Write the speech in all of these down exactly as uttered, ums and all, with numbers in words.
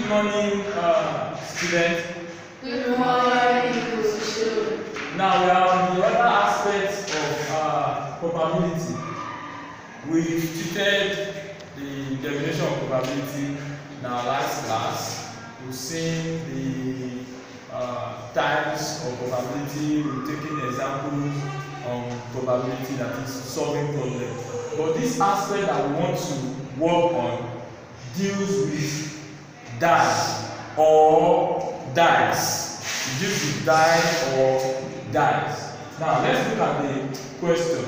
Good morning, uh, students. Good morning, students. Now we are on the other aspects of uh, probability. We treated the definition of probability in our last class. We've seen the uh, types of probability. We've taken examples on probability, that is solving problems. But this aspect that we want to work on deals with die or dice. It deals with die or dice. Now let's look at the question.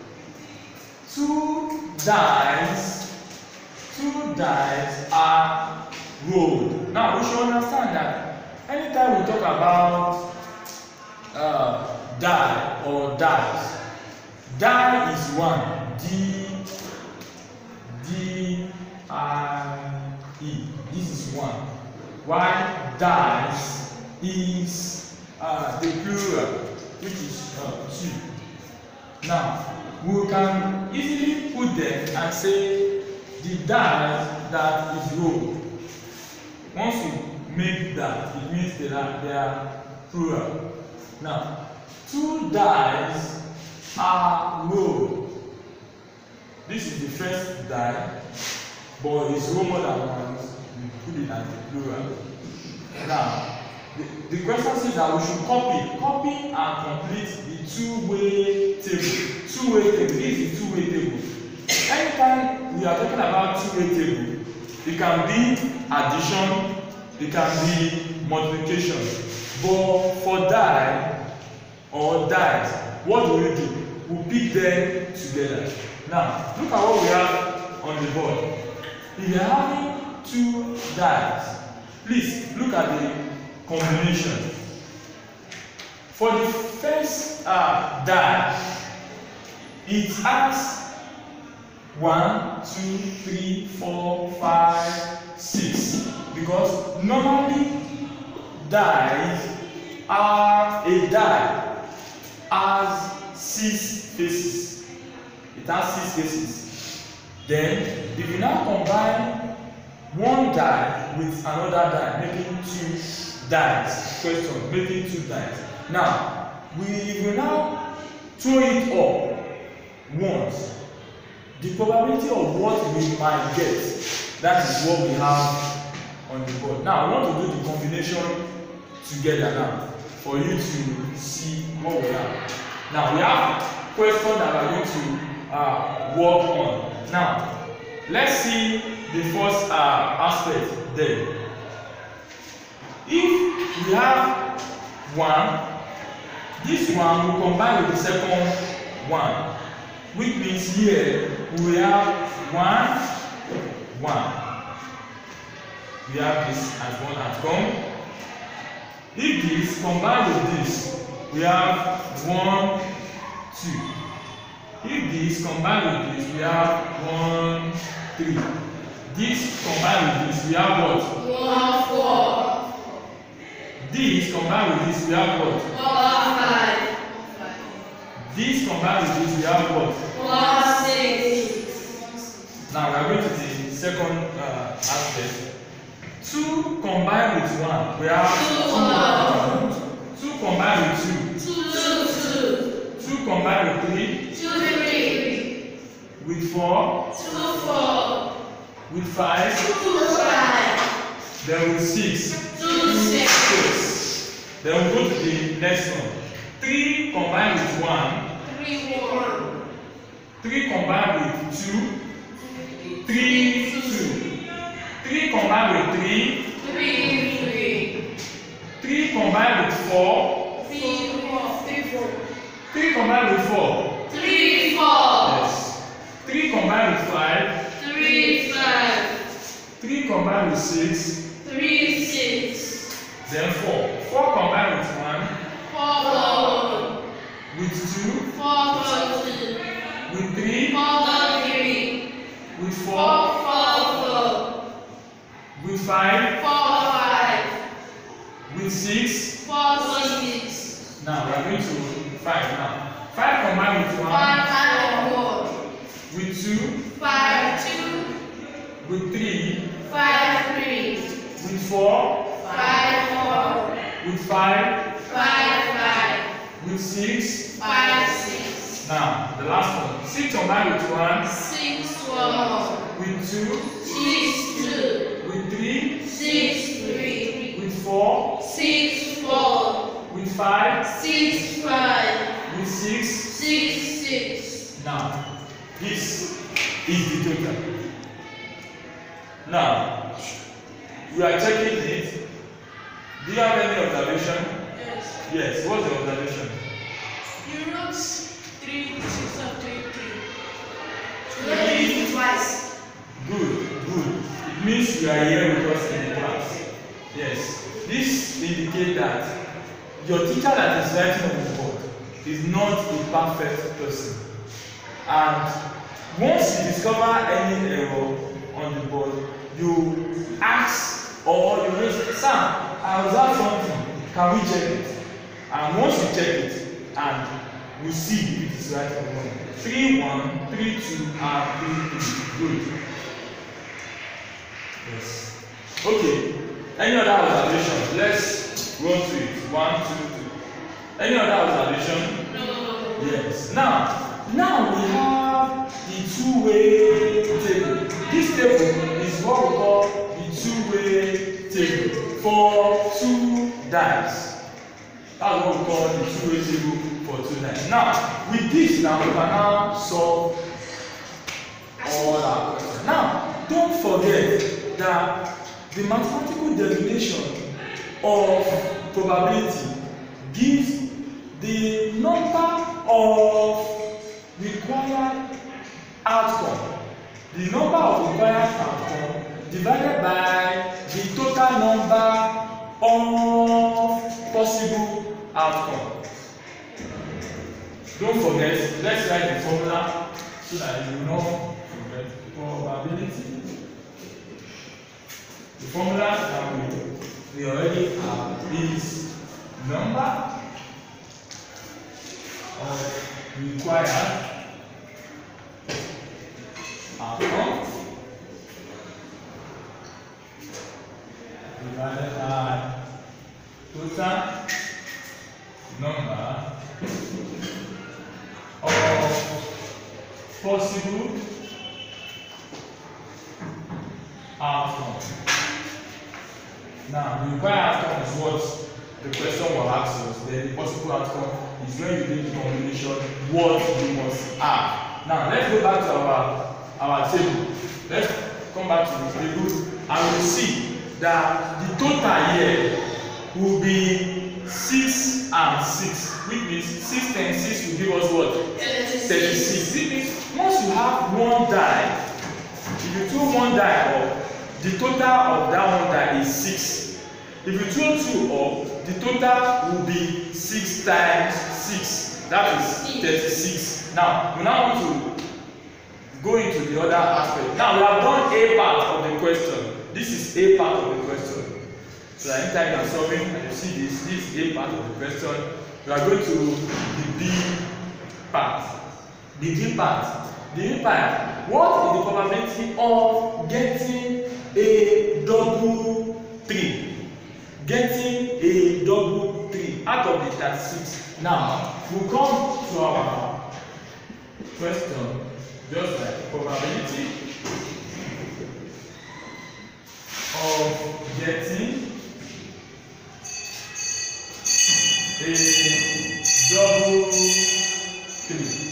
Two dice, two dice are rolled. Now we should understand that anytime we talk about uh, die or dice, die is one. D D I E. This is one. While dice is uh, the plural, which is uh, two. Now we can easily put them and say the dice that is rolled. Once we make that, it means they are, they are plural. Now, two dice are rolled. This is the first die, but it's rolled more than once. We put it as the plural. Now, the, the question says that we should copy, copy and complete the two-way table. Two-way table. This is two-way table. Anytime we are talking about two-way table, it can be addition, it can be multiplication. But for die or dice, what do we do? We pick them together. Now, look at what we have on the board. If you are having two dice, please look at the combination. For the first uh, die, it has one, two, three, four, five, six. Because normally dice are a die has six faces. It has six faces. Then, if you now combine one die with another die, making two dice. Question, making two dice. Now, we will now throw it up once. The probability of what we might get, that is what we have on the board. Now, I want to do the combination together now for you to see what we have. Now, we have questions that we are going to uh, work on. Now, let's see the first uh, aspect there. If we have one, this one will combine with the second one, which means here we have one, one. We have this as one at home. If this combine with this, we have one, two. If this combine with this, we have one, three. This combine with this, we have what? One, four. This combine with this, we have what? One, five. This combine with this, we have what? One, six. Now we are going to the second uh, aspect. Two combined with one, we have Two, one. Two combined with two. Two, two, two. Two combined with three. Two, three. With four. Two, four. With five. Two, five. Then with six. Two, six. Six. Then we go to the next one. Three combined with one. Three, one. Three combined with two. Three, two. Three combined with three. Three, three. Three combined with four. Three, four. Three, four. Three combined with four. Three, four. Yes. Three combined with five. Three, five. Three combined with six. Three, six. Then four. Four combined with one. Four, four. With two. Four, four, two. With three. Four, four, three. With Four, four. four, four. With five. Four, five. With six. Four, six. Now we are going to five now. Five combined with one. Five, five, four. With two. Five, two. With three. Five, three. With four, five, four, with five, five, five, with six. five, six, Now, the last one. six combined with one, six, one, with two, six, two, with three, six, three, with four, six, four, with five, six, five, with six. six, six. Now, this is the total. Now, we are checking it. Do you have any observation? Yes. Yes. What's the observation? You wrote three six of three three. Three. Twice. Good, good. It means you are here with us in the class. Yes. This indicates that your teacher that is writing on the board is not a perfect person. And once you discover any error on the board, you ask or you raise, Sam, I observed something. Can we check it? And once you check it, and we see if it is right or wrong. three, one, three, two, and three, three. Good. Yes. Okay. Any other observation? Let's run through it. One, two, three. Any other observation? No. Yes. Now, now we have the two-way table. This table is what we call the two-way table for two dice. That's what we call the two-way table for two dice. Now, with this, now we can now solve all our questions. Now, don't forget that the mathematical derivation of probability gives the number of required outcome. The number of required outcome divided by the total number of possible outcome. Don't forget, let's write the formula so that you know forget probability. The formula that we, we already have is number of required outcome divided by total number of possible outcome. Now, the required outcome is what the question will ask us. Then the possible outcome is when you do the combination, what you must have. Now, let's go back to our our table. Let's come back to the table and we'll see that the total here will be six and six, which means six times six will give us what? thirty-six. It means once you have one die, if you throw one die up, the total of that one die is six. If you throw two up, the total will be six times six. That is thirty-six. Now, we now want to go into the other aspect. Now, we have done A part of the question. This is A part of the question. So anytime you are solving and you see this, this is A part of the question, you are going to the B part. The D part. The D part. What is the probability of getting a double three? Getting a double three out of the thirty-six. Now, we'll come to our question, just like probability of getting a double three.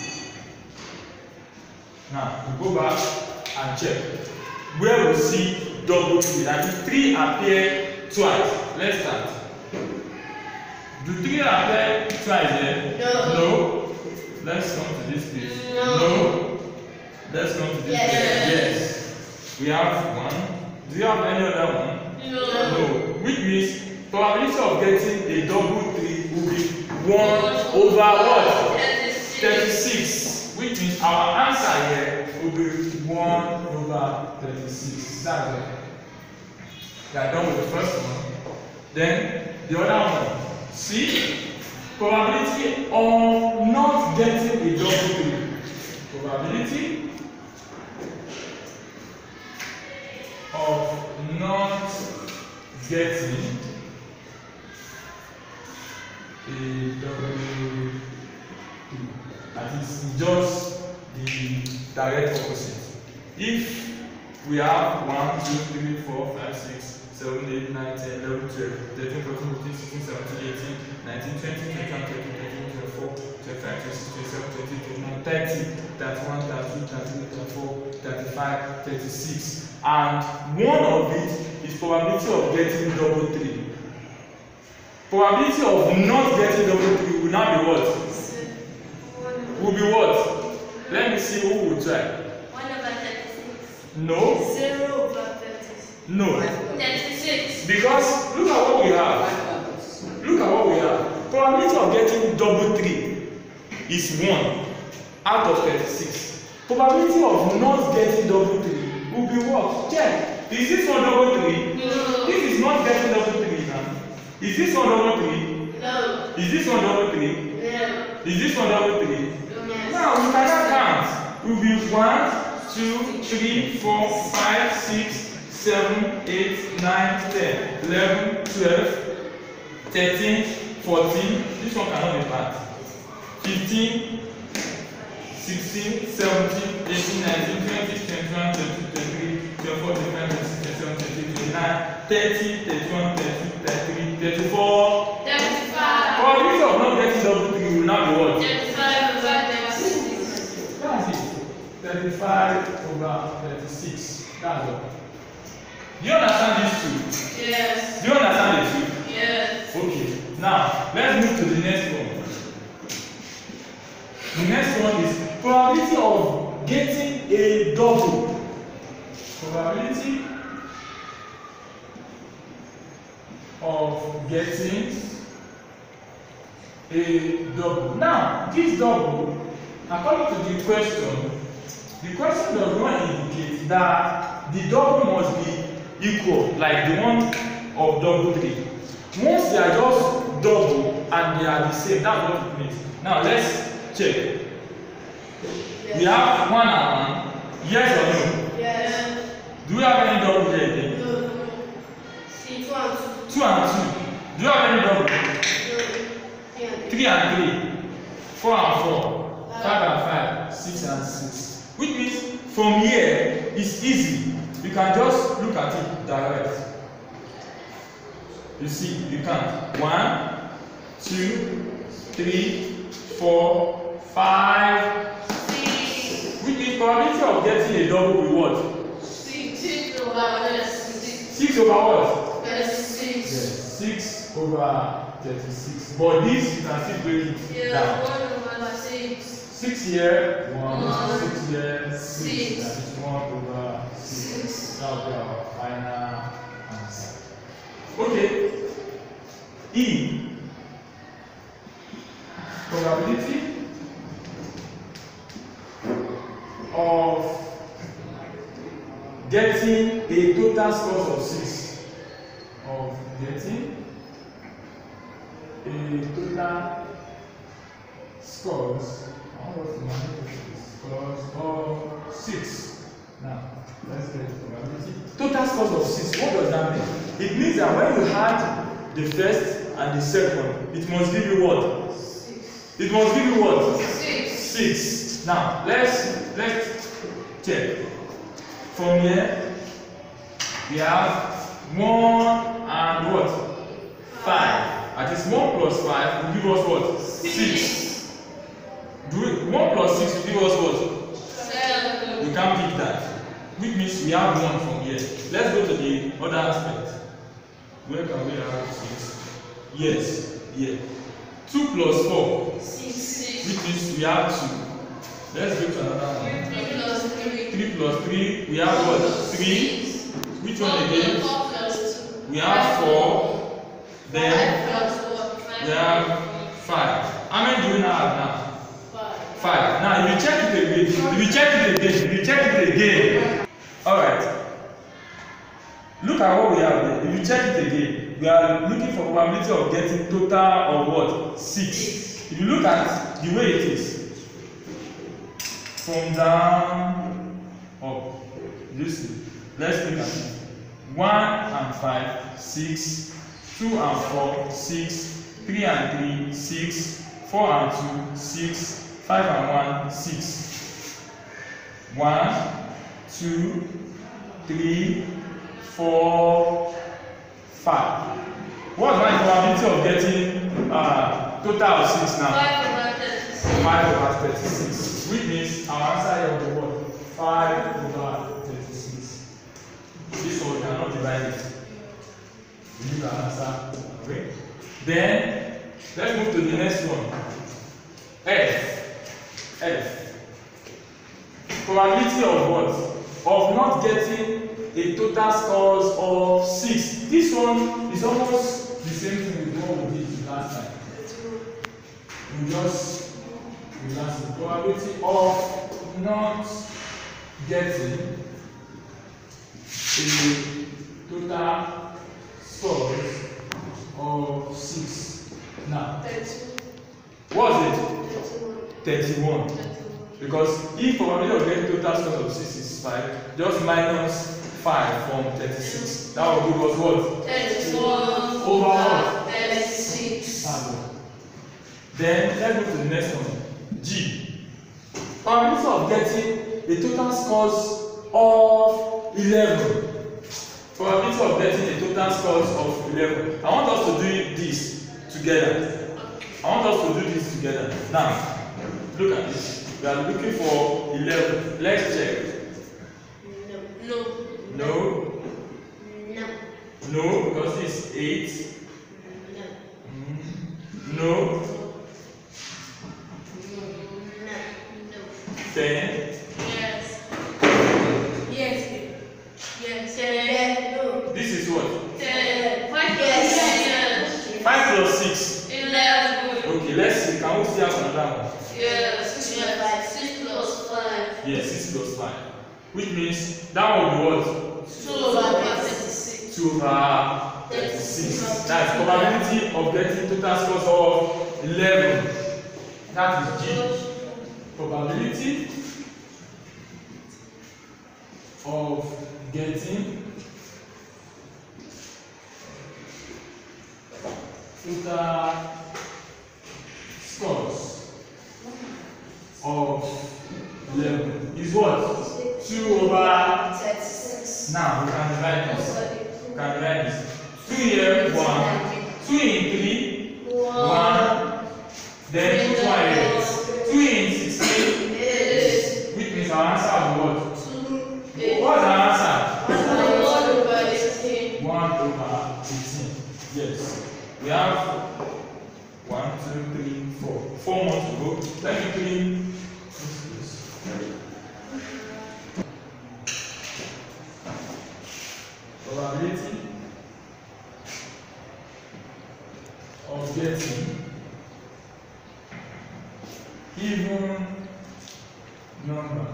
Now, we go back and check where we see double three. That is three appear twice. Let's start. Do three appear twice here? No. No. Let's come to this place. No. No. Let's come to this Yes. place. Yes. We have one. Do you have any other one? No. No. Which means probability of getting a double three will be one over what? thirty-six. Which means our answer here will be one over thirty-six. That's it. We are done with the first one. Then the other one. See? Probability of not getting a double three. Probability of not getting a double three. That is just the direct opposite. If we have one, two, three, four, five, six, seven, eight, nine, ten, eleven, twelve, thirteen, fourteen, fifteen, sixteen, seventeen, eighteen, nineteen, twenty, twenty-one, twenty-two, twenty-three, twenty-four, twenty-five, twenty-six, twenty-seven, twenty-eight, twenty-nine, thirty, thirty-one, thirty-two, thirty-three, thirty-four, thirty-five, thirty-six, and one of it is probability of getting double three. Probability of not getting double three will now be what? Will be what? Let me see who will try. one over thirty-six. No. zero over thirty-six. No. thirty-six. Because look at what we have. Look at what we have. Probability of getting double three is one out of thirty-six. Probability of not getting double three will be what? Check. Is this one double three? No. This is not getting double three now. Is this one double three? No. Is this one double three? No. Is this one double three? Yes. Now we cannot count. It will be one, two, three, four, five, six, seven, eight, nine, ten, eleven, twelve, thirteen, fourteen. This one cannot be bad. fifteen, sixteen, seventeen, eighteen, nineteen, twenty, twenty-one, twenty-two, twenty-three, twenty-four, twenty-five, twenty-six, twenty-seven, twenty-eight, twenty-nine, thirty, thirty-one, thirty-two, thirty-three, thirty-four. thirty-five. Probability of not getting double three will now be what? thirty-five over thirty-six. That's it. thirty-five over thirty-six. That's all. Do you understand these two? Yes. Do you understand the two? Yes. Okay. Now, let's move to the next one. The next one is probability of getting a double. Probability of getting a double. Now, this double, according to the question, the question does not indicate that the double must be equal, like the one of double three. Once they are just double and they are the same, that's what it means. Now, let's check. Yes. We have one and one. Yes or no? Yes. Do we have any double here again? No. See, two and two. Two and two. Do you have any double? No. Three and three. Four and four. Five and five. Six and six. Which means from here it's easy. You can just look at it direct. You see, you count. One, two, three, four, five. Six. Which means probability of getting a double will what? Six over thirty-six. Six over what? thirty-six. Yes, six over thirty-six. But this you can still break it Yes, down. one over six. Six here, one, One. six here, six. Six. That is one over six. Six. That will be our final answer. Okay. E. Probability of getting a total score of six. Of getting a total scores. I want to manipulate scores of six. Now, let's get the probability. Total scores of six. What does that mean? It means that when you add the first and the second, it must give you what? Six. It must give you what? Six. Six. Now, let's let's check. From here, we have one and what? Five. That is one plus five will give us what? Six. Do it. One plus six will give us what? Seven. We can't pick that. Which means we have one from here. Let's go to the other aspect. Where can we have six? Yes, here. Two plus four. Six. Which means we have two. Let's go to another one. Three plus three. Three plus three. We have what? Three. Which one again? Four plus two. We have four. Then Five plus four. Five we have five. How many do we now have now? Five. Five. Now, if you check it again, if you check it again, if you check it again. All right. Look at what we have there. If you check it again, we are looking for probability of getting total of what? Six. If you look at the way it is, from down up, you see. Let's look at it. one and five, six. two and four, six. three and three, six. four and two, six. five and one, six. one, two, three, four, five. What's my probability of getting uh, total of six now? five over thirty-six. five over thirty-six. Which means our answer of the word five over thirty-six. This one we cannot divide it. We need our answer. Okay. Then let's move to the next one. F. F. Probability of what? Of not getting a total scores of six. This one is almost the same thing with what we did last time. We just relax the probability of not getting a total scores of six. Now, what is it? thirty-one. Because if probability of getting total scores of six is five, just minus five from thirty-six. That will give us what? thirty-one Over what? thirty-six. Then let's go to the next one. G. Probability of getting the total scores of eleven. Probability of getting the total scores of eleven. I want us to do this together. I want us to do this together. Now, look at this. We are looking for eleven. Let's check. No. No. No. No, because it's eight. No. No. No. ten. Yes. Yes. Yes. Ten. No. This is what? Ten. Five. Yes. five plus six. Eleven. Okay, let's see. Can we see out another one? Yes. Yes. Six plus five. Yes, six plus five. Which means that will be what? Two over thirty-six. two over thirty-six. That's probability of getting total scores of eleven. That is G. Probability of getting total scores of eleven is what? two over thirty-six. now we can divide this. We can divide this. two here, one. two in three, one. Then two twice. two in sixteen, Eight. which means our answer will be what? Two. Eight. What's our answer? One over eighteen. one over eighteen. Yes. We have one, two, three, four. Four more to go. Let me clean this. Probability of getting even number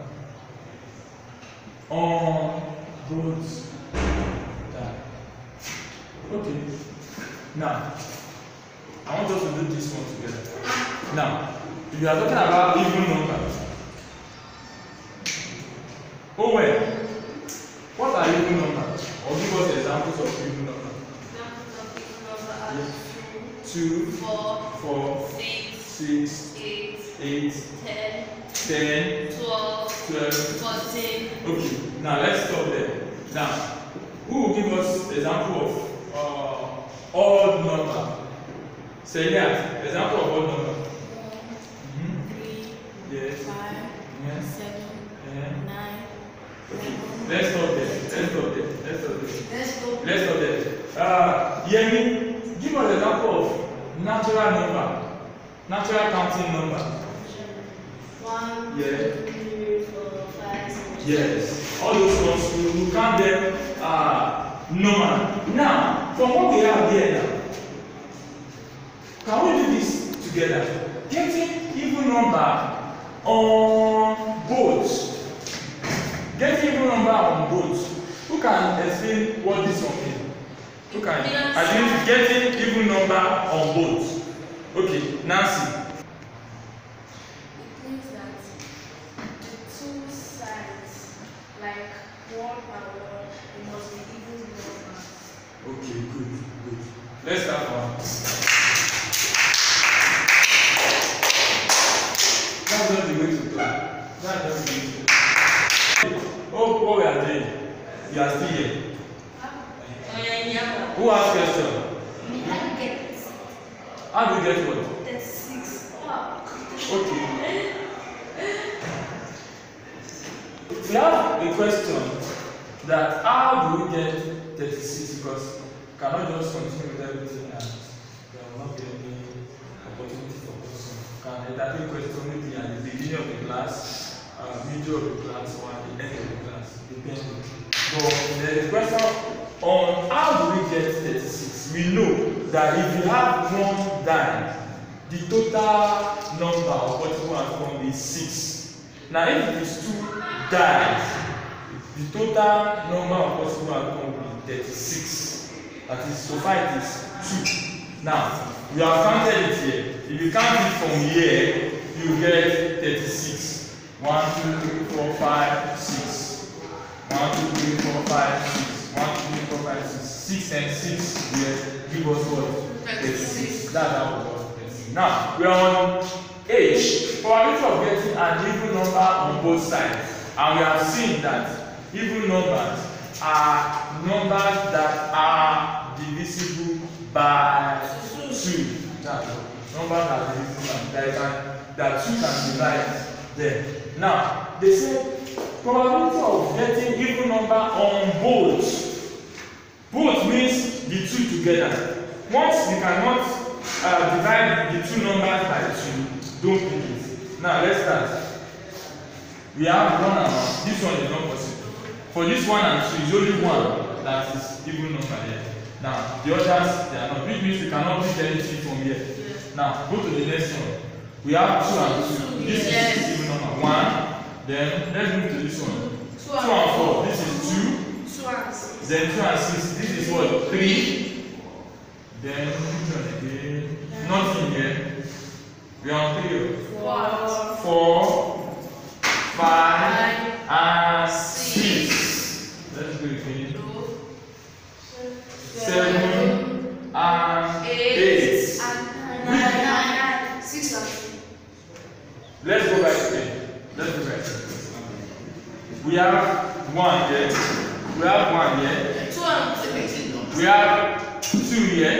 on both die. Okay. Now, I want us to do this one together. Now, if you are talking about even number, oh well, what are even numbers? Or give us examples of even number. Two, Four. four, Six. six, Eight. eight, Ten. ten, Twelve. twelve. Fourteen. Okay, now let's stop there. Now, who will give us example of uh, odd number? Say yeah, example of odd number. Mm-hmm. Three. Yes. Five. Yes. Seven. Yeah. Nine. Let's stop there. Let's stop there. Let's stop there. Let's go. Let's stop there. Uh, Yemi, give us example of natural number, natural counting number. One. Yeah. Two, three, four, five, six. Yes. All those ones we will count them uh, normal. Now, from what we have here now, can we do this together? Getting even number on both. Getting even number on both. Who can explain what this one means? Who can? Yes. I think getting even number on both. Okay, Nancy. It means that the two sides, like one and one, it must be even number. Let's start one. That's not the way to plan. That's not the way to plan. Oh, what we are doing? You are still here. Who has question? How do you get what? thirty-six. Okay. We have a question that how do we get thirty-six, because we cannot just continue with everything and there will not be any opportunity for question. Can entertain question maybe at the beginning of the class, uh, middle of the class, or at the end of the class, depending. But there is a question on how do we get thirty-six. We know that if you have one die, the total number of possible outcome is six. Now, if it is two dies, the total number of possible outcome will be thirty-six. That is, so far it is two. Now, we have counted it here. If you count it from here, you get thirty-six. one, two, three, four, five, six. one, two, three, four, five, six. one, two, three, four, five, six. six and six here give us what? thirty-six. That's how we got thirty-six. Now, we are on H. Probability of getting an even number on both sides. And we have seen that even numbers are numbers that are divisible by two. Now, numbers are divisible by that, that two can divide them. Now, they say probability of getting even number on both. Both means the two together. Once you cannot uh, divide the two numbers by two, don't pick it. Now let's start. We have one and one. This one is not possible. For this one and two, is only one that is even number here. Now the others they are not. Which means we cannot pick anything from here. Now go to the next one. We have two and two. This yes. is even number one. Then let's move to this one. Two, two and four. This is two. Two and six. Then two and six. This is what? Three. Then which one again? Yeah. Nothing here. We are on three. Four. Four. Five. Five. And six. Six. Let's do it again. Two. Seven. And Eight. Eight. And nine. Nine. Six and three. Let's go back again. Let's go back. We have one here. We have one here. Two and three. We have two here.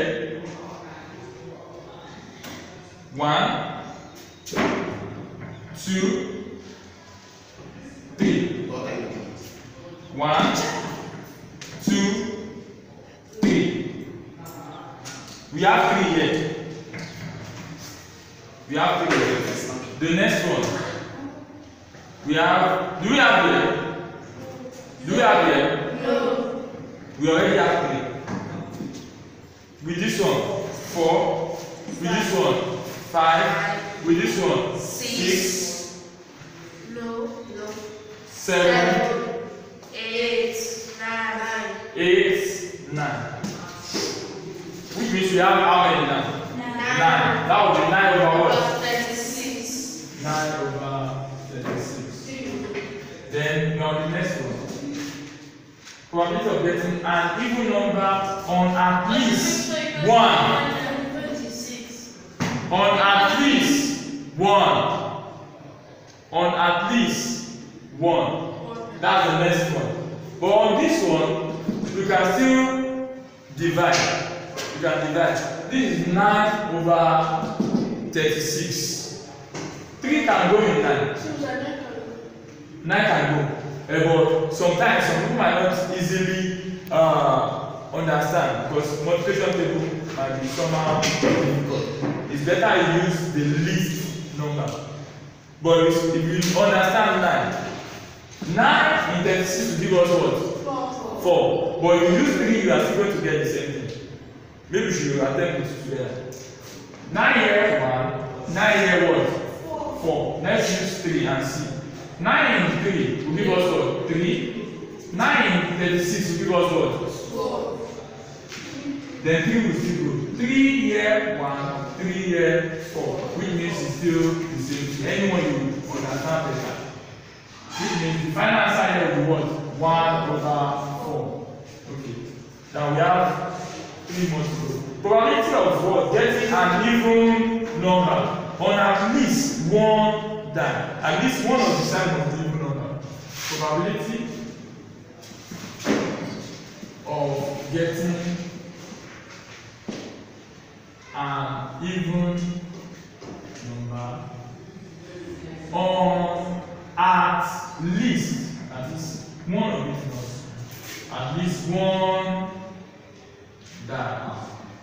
One, two, three. One, two, three. We have three here. We have three here. The next one. We have. Do we have here? Do we have here? No. We already have three. With this one, four. With this one, five. With this one, six. six. No. No. Seven. Seven. Eight. Nine. Eight. Nine. Which means we have how many now? Nine. Nine. That would be nine over what? Thirty-six. Nine over thirty-six. Three. Then now the next one. Probability of getting an even number on at least one. On at least one. On at least one. That's the next one. But on this one, we can still divide. We can divide. This is nine over thirty-six. three can go in nine. nine can go. Uh, but sometimes some people might not easily uh, understand because multiplication table might be somehow difficult. It's better you use the least number. But if you understand nine, nine in thirty-six will give us what? Four. Four. But if you use three, you are still going to get the same thing. Maybe you should attempt it together. nine here one, nine here what? Four. Four. Let's use three and see. nine in three will give us what? three. nine in thirty-six will give us what? Four. Then three will still go. three here, one, three here, four. Which means it's still the same thing. Anyone you understand better. Which means the final answer here will be what? one over four. Okay. Now we have Three more to go. Probability of what? Getting an even number on at least one die. At least one of the sides of the even number. Probability of getting an even number on at least, at least one of it must, at least one die.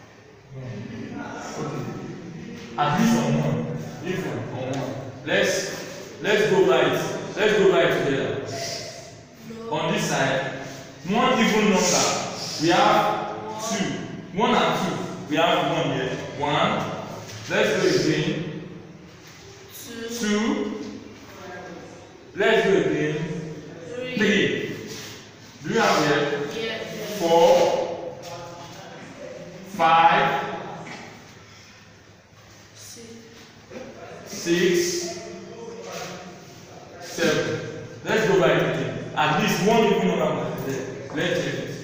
Okay. At least on one. If one on one. Let's let's go by it. Let's go by it together. On this side, one even number. We have two. One and two. We have one here. One. Let's go again. Two. Two. Let's go again. Three. Three. Do you have here? Yeah. Four. Five. Six. Six. Seven. Let's go by it again. At least one even number is there. Let's check it.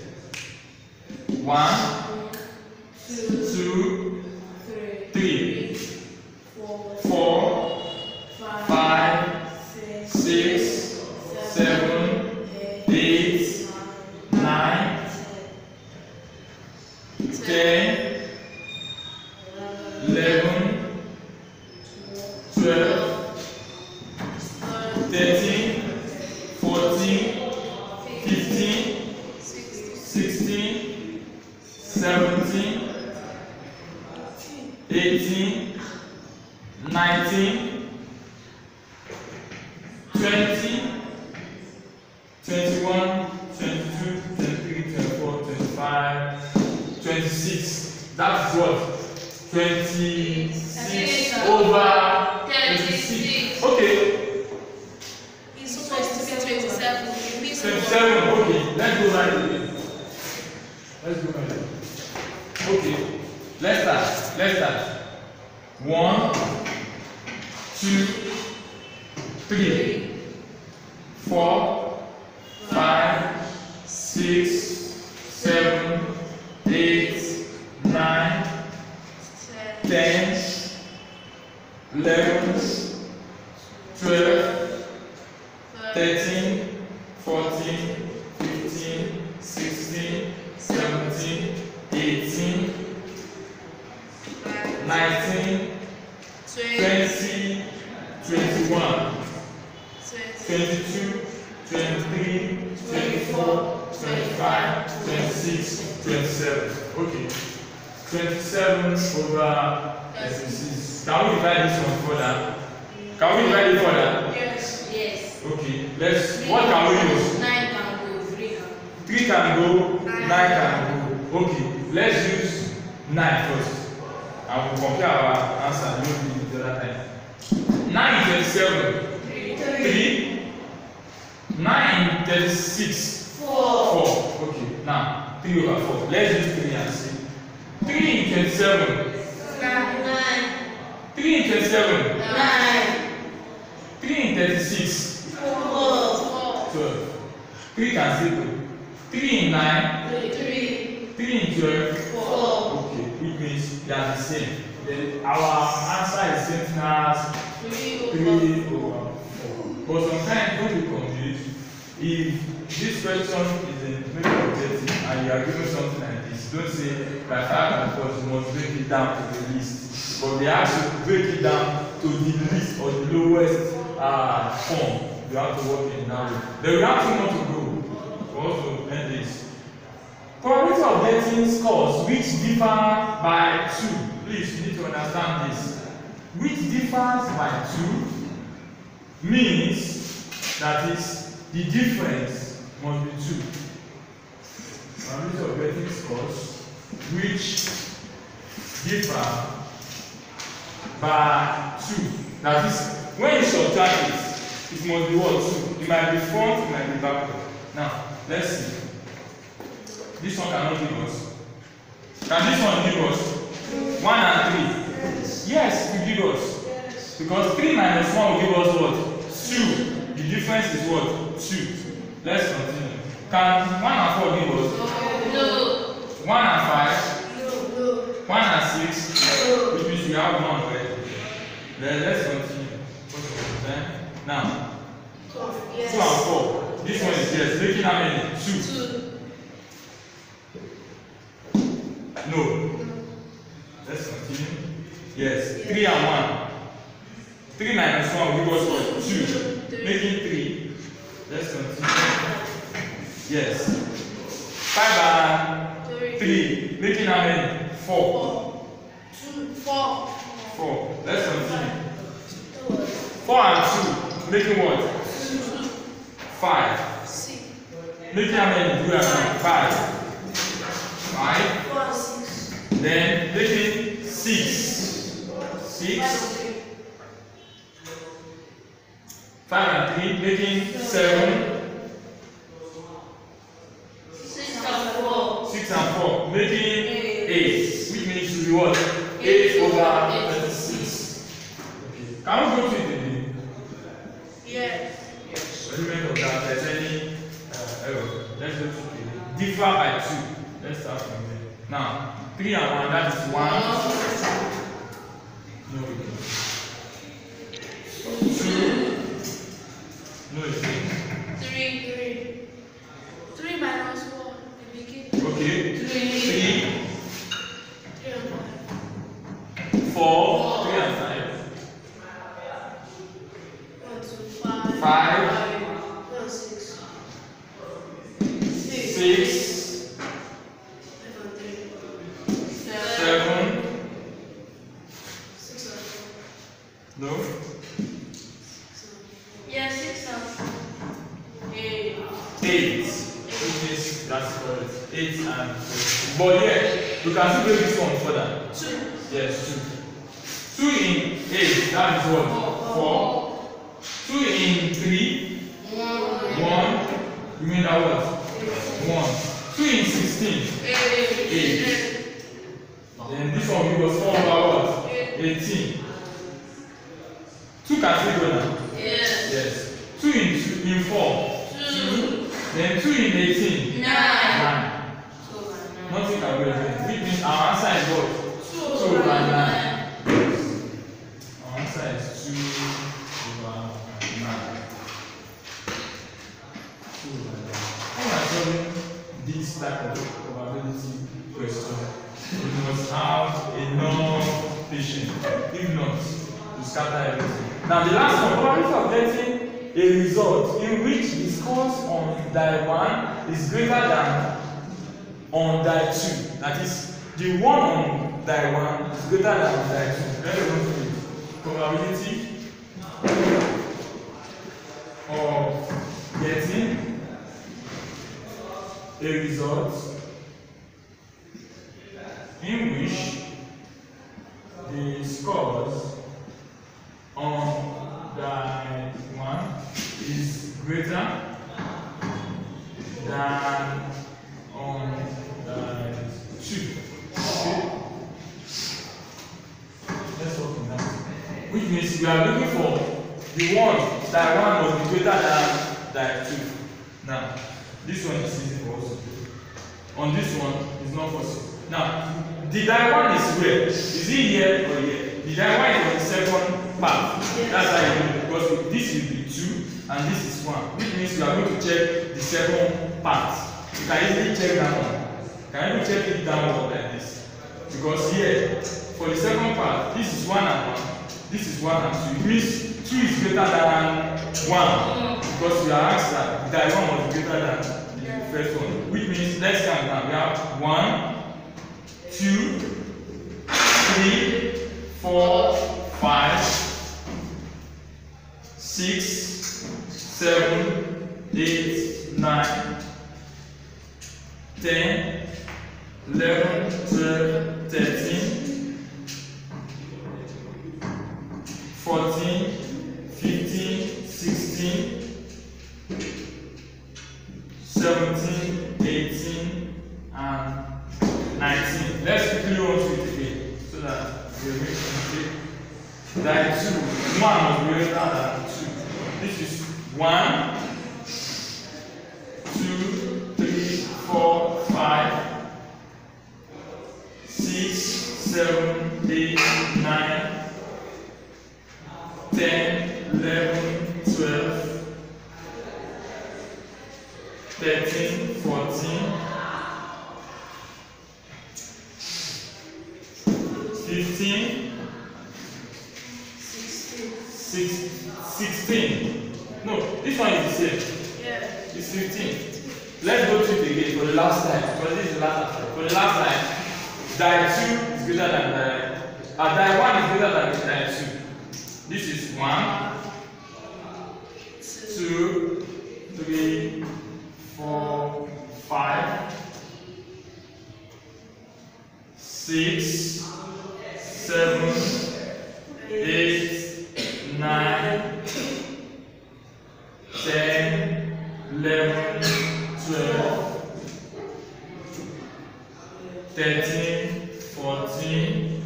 One. Two. Two. Three. Three. Four. Four. Five. Five. Six. Six. Seven. Eight. Nine. Ten. Eleven. Twelve. Thirteen. Fourteen. Fifteen. Sixteen. Seventeen. Eighteen. Nineteen. Twenty. Twenty-one. Twenty-two. Twenty-three. Twenty-four. Twenty-five. Twenty-six. That's what? Twenty-six over twenty-six. Okay. It's supposed to be twenty-seven. Twenty-seven. Okay. Let's go right again. Let's go right again. Okay. Let's start. Let's start. One, two, three, four, five, six, seven, eight, nine, ten, eleven, twelve, thirteen, fourteen, fifteen, sixteen, seventeen, eighteen, nineteen, twenty, twenty-one, twenty-two, twenty-three, twenty-four, twenty-five, twenty-six, twenty-seven. Okay. twenty-seven over twenty-six. Can we divide this one further? Can we divide it further? Yes. Yes. Okay. Let's. What can we use? Nine can go. Three can. Three can go. Nine can go. Okay. Let's use nine first. And we'll compare our answer maybe the other time. Nine is thirty-seven. Three. Three. Nine thirty-six. Four. Four. Okay. Now three over four. Let's use three and see. Three in twenty-seven. Nine. Three in twenty-seven. Nine. Three in thirty-six. Four. Twelve. Three can still go. Three in nine. Three. Three in twelve. Four. Okay, which means they are the same. Then our answer is same as Three. three over four. But sometimes don't be confused. If this question is a very objective and you are given something like this, don't say by five and four you must break it down to the list. But they have to break it down to the least or the lowest uh, form. You have to work in that way. Then we have two more to go. We also end this. Probability of getting scores which differ by two. Please, you need to understand this. Which differs by two means that is the difference must be two. Probability of getting scores which differ by two. That is, when you subtract it, it must be what? Two. It might be front, it might be backward. Now, let's see. This one cannot give us. Can this one give us? One and three. Yes, it will give us. Yes. Because three minus one will give us what? Two. The difference is what? Two. Let's continue. Can one and four give us? No. One and five? have one already. Then let's continue. Then now Yes. two and four. This one is yes. Making how many? Two. Two. No. Let's continue. Yes. Three and one. Three minus one will give us what? Two. Three. Making three. Let's continue. Yes. Five and Three. three. Making how many? Four. Four. Two. Four. Four. Let's continue. Four and two. Making what? Two. Five. Six. Making how many? Do we have five? Five. Four and six. Then making six. Six. Five. Five and three. Making seven. Six and four. Six and four. Making Eight. eight. Which means to be what? Eight Eight over over thirty-six. Okay. Can we go to the Yes. element of that? There's any uh, error. Let's go to the differ by two. Let's start from there. Now, three and one, that is one. No, we don't. Two. No, it's not. Three. Three. Three minus four. We begin. Okay. Three. Three, Three and five. four, three and five. One, two, five. Five. One and six. Six. Six, Five and three. Seven. seven. Six and four. No. Yeah, six and eight. Eight. Which is that's correct. Eight and four. But yeah, we can still break this one further. Two. Yes, two. Two in eight, that is what? Four. Two in three, One. one. You mean that what? One. Two in sixteen. Eight. Eight. Then this one give us four over what? Eighteen. Two can still go now. Yes. Yes. Two in two in four. Two. Then two in eighteen. Nine. Nine. Two and nine. Nothing can go again. Which means our answer is what? Two Two over over nine. nine. Our answer is two over nine. Two over nine. When you are solving this type of probability question, you must have enough patience. If not, you scatter everything. Now the last one, probability of getting a result in which the scores on die one is greater than on die two. That is, the one on die one is greater than on die two. Let me go through it. Probability of getting a result in which the scores on die one is greater than on die two. Okay. Let's work on that. Which means we are looking for the one die one must be greater than die two. Now, this one is easy for us to do. On this one, it's not possible. Now, the die one is where? Is it here or here? The die one is on the second part. That's how you know, because this will be two and this is one. Which means you are going to check the second part. You can easily check that one. You can even check it downward like this. Because here, for the second part, this is one and one. This is one and two. It means two is greater than one. Because we are asked that the die one was greater than the first one. Which means let's count now. We have one, two, three, four, five, six, seven, eight, nine, ten, eleven, twelve, thirteen, fourteen, fifteen, sixteen, seventeen, eighteen, and nineteen. Let's quickly run through it again so that we are making mistake. Die two. One must be greater than two. This is one, two, three, four, five, six, seven, eight, nine, ten, eleven, twelve, thirteen, fourteen, fifteen, six, sixteen. No, this one is the same. Yeah. It's fifteen. Let's go through it again for the last time. Because this is the last time. For the last time, die two is greater than die. Uh, die one is greater than die two. This is one, two, three, four, five, six, seven, eight, nine, ten, eleven, twelve, thirteen, fourteen,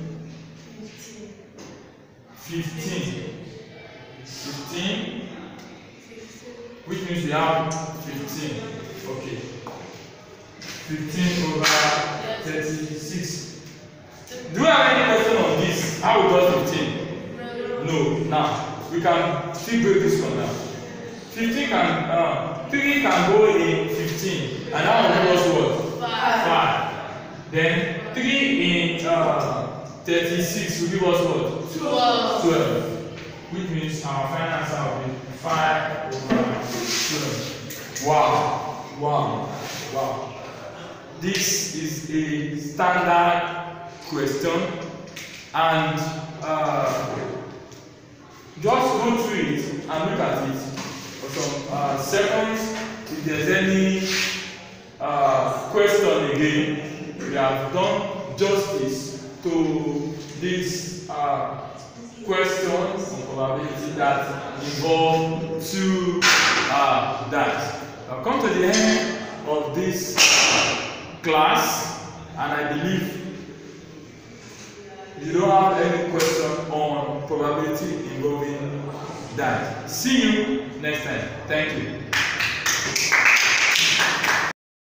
fifteen. fifteen, which means we have fifteen. Okay. fifteen over thirty-six. Do you have any question on this? How we got fifteen? No. Now, we can still break this one down. fifteen can, uh, three can go in fifteen, and that will give us what? Five. Five. Then three in uh, thirty-six will give us what? Twelve. twelve. Which means our final answer will be five over twelve. Wow. Wow. Wow. This is a standard question, and uh, just go through it and look at it for some uh, seconds. If there's any uh, question again, we have done justice to this uh, question on probability that involve two uh, that. I've come to the end of this class, and I believe you don't have any question on probability involving that. See you next time. Thank you.